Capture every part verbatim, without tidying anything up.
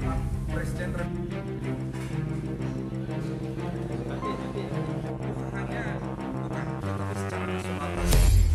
Pak Presiden hanya bukan tetapi secara nasional kita.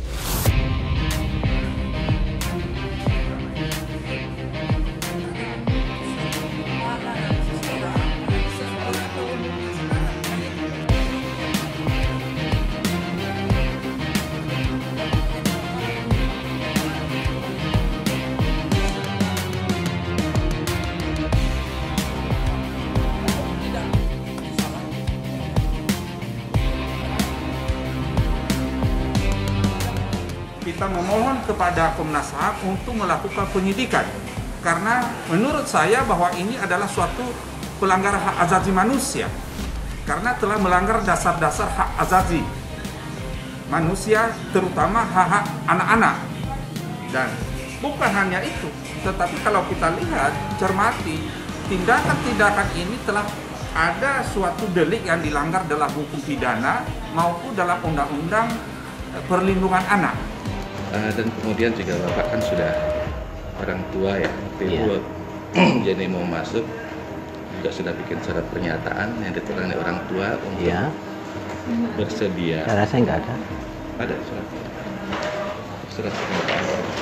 Kita memohon kepada Komnas H A M untuk melakukan penyidikan karena menurut saya bahwa ini adalah suatu pelanggaran hak asasi manusia karena telah melanggar dasar-dasar hak asasi manusia, terutama hak-hak anak-anak. Dan bukan hanya itu, tetapi kalau kita lihat, cermati, tindakan-tindakan ini telah ada suatu delik yang dilanggar dalam hukum pidana maupun dalam undang-undang perlindungan anak. Uh, dan kemudian juga Bapak kan sudah orang tua ya, Iya. jadi mau masuk juga sudah bikin surat pernyataan yang ditulis oleh orang tua untuk Iya. bersedia. Saya rasa nggak ada. Ada surat surat pernyataan.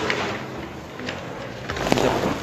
Bisa, Pak?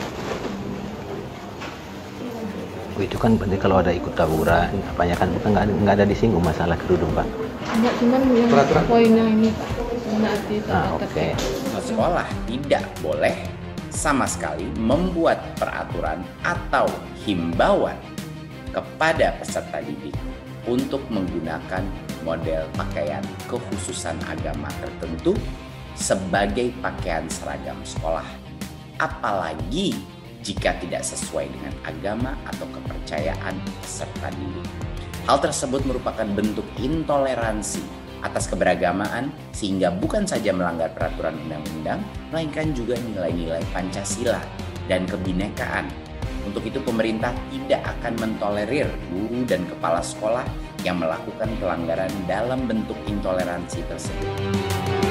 Oh, itu kan berarti kalau ada ikut tawuran, apanya kan bukan nggak nggak ada disinggung masalah kerudung, Pak. Enggak, cuman yang Peraturan. poinnya ini Pak, enggak di Ah, oke. Sekolah tidak boleh sama sekali membuat peraturan atau himbauan kepada peserta didik untuk menggunakan model pakaian kekhususan agama tertentu sebagai pakaian seragam sekolah, apalagi jika tidak sesuai dengan agama atau kepercayaan peserta didik. Hal tersebut merupakan bentuk intoleransi atas keberagamaan sehingga bukan saja melanggar peraturan undang-undang, melainkan juga nilai-nilai Pancasila dan kebinekaan. Untuk itu pemerintah tidak akan mentolerir guru dan kepala sekolah yang melakukan pelanggaran dalam bentuk intoleransi tersebut.